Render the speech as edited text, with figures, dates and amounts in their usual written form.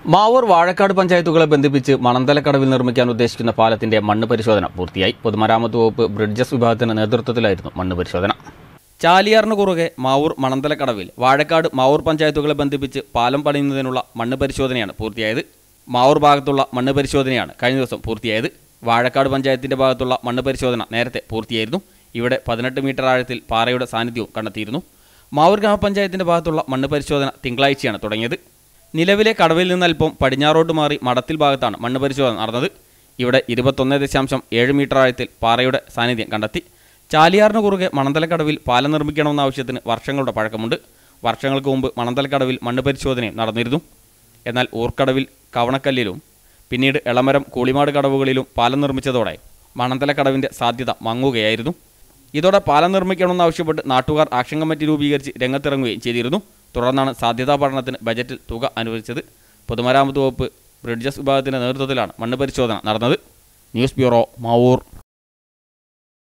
മാവൂർ വാഴക്കാട് പഞ്ചായത്തുകളെ ബന്ധിപ്പിച്ച് മണന്തലക്കടവിൽ നിർമ്മിക്കാൻ ഉദ്ദേശിക്കുന്ന പാലത്തിന്റെ മണ്ണ് പരിശോധന പൂർത്തിയായി. പൊതുമരാമത്ത് വകുപ്പ് ബ്രിഡ്ജസ് വിഭാഗത്തിന്റെ നേതൃത്വത്തിലായിരുന്നു മണ്ണ് പരിശോധന. ചാലിയാറിന് കുറുകെ മാവൂർ മണന്തലക്കടവിൽ വാഴക്കാട് മാവൂർ പഞ്ചായത്തുകളെ ബന്ധിപ്പിച്ച് പാലം പണിയുന്നതിനുള്ള മണ്ണ് പരിശോധനയാണ് പൂർത്തിയായത്. മാവൂർ ഭാഗത്തുള്ള മണ്ണ് പരിശോധനയാണ് കഴിഞ്ഞ ദിവസം പൂർത്തിയായത്. വാഴക്കാട് പഞ്ചായത്തിന്റെ ഭാഗത്തുള്ള മണ്ണ് പരിശോധന നേരത്തെ പൂർത്തിയായിരുന്നു. ഇവിടെ 18 മീറ്റർ ആഴത്തിൽ പാറയുടെ സാന്നിധ്യവും കണ്ടെത്തിയിരുന്നു. മാവൂർ ഗ്രാമപഞ്ചായത്തിന്റെ ഭാഗത്തുള്ള മണ്ണ് പരിശോധന തിങ്കളാഴ്ചയാണ് തുടങ്ങിയത്. നിലവിലെ കടവിൽ നിന്നൽപ്പം പടിഞ്ഞാറോട്ട് മാറി മടത്തിൽ ഭാഗത്താണ് മണ്ണ് പരിശോധന നടന്നത്. ഇവിടെ 21.7 മീറ്റർ ആഴത്തിൽ പാറയുടെ സാന്നിധ്യം കണ്ടെത്തി. ചാലിയാറിന് കുറുകെ മണന്തലക്കടവിൽ പാലം നിർമ്മിക്കണമെന്ന ആവശ്യത്തിന് വർഷങ്ങളുടെ പഴക്കമുണ്ട്. വർഷങ്ങൾക്ക് മുമ്പ് മണന്തലക്കടവിൽ മണ്ണ് പരിശോധനയും നടന്നിരുന്നു. എന്നാൽ ഊർക്കടവിൽ കവണക്കല്ലിലും പിന്നീട് എളമരം കൂളിമാട് കടവുകളിലും പാലം നിർമ്മിച്ചതോടെ മണന്തലക്കടവിൻ്റെ സാധ്യത മങ്ങുകയായിരുന്നു. ഇതോടെ പാലം നിർമ്മിക്കണമെന്നാവശ്യപ്പെട്ട് നാട്ടുകാർ ആക്ഷൻ കമ്മിറ്റി രൂപീകരിച്ച് രംഗത്തിറങ്ങുകയും ചെയ്തിരുന്നു. തുടർന്നാണ് സാധ്യതാ പഠനത്തിന് ബജറ്റിൽ തുക അനുവദിച്ചത്. പൊതുമരാമത്ത് വകുപ്പ് ബ്രിഡ്ജസ് വിഭാഗത്തിൻ്റെ നേതൃത്വത്തിലാണ് മണ്ണ് പരിശോധന നടന്നത്. News bureau, Mavoor.